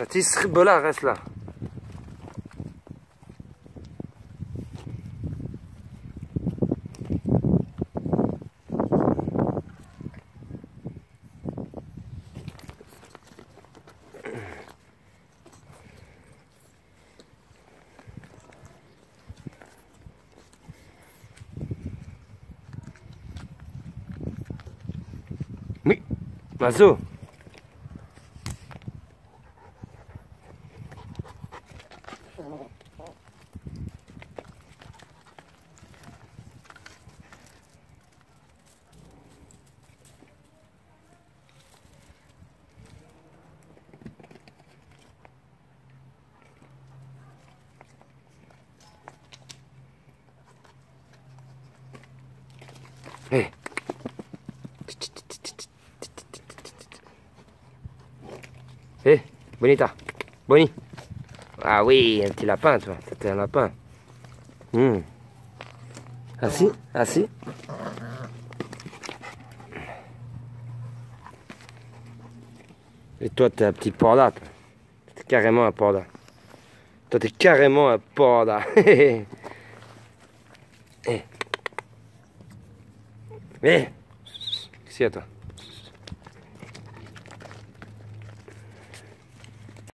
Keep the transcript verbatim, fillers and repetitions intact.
petit scribola reste là. Oui, Mazo. Hey. Hé, Bonita, Boni. Ah oui, un petit lapin, toi. C'était un lapin. Hum. Assis, assis. Et toi, t'es un petit panda, toi. T'es carrément un panda. Toi, t'es carrément un panda. Hé. Hé. Qu'est-ce qu'il y a, toi?